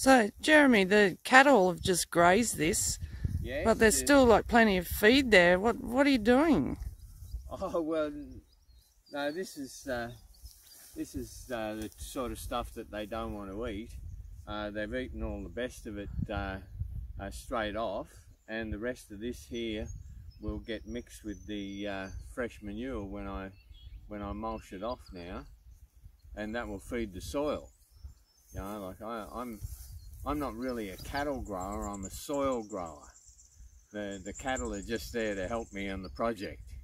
So, Jeremy, the cattle have just grazed this, Yes, but there's still like plenty of feed there. What are you doing? Oh well, no. This is the sort of stuff that they don't want to eat. They've eaten all the best of it straight off, and the rest of this here will get mixed with the fresh manure when I mulch it off now, and that will feed the soil. You know, like I'm not really a cattle grower. I'm a soil grower. The cattle are just there to help me on the project.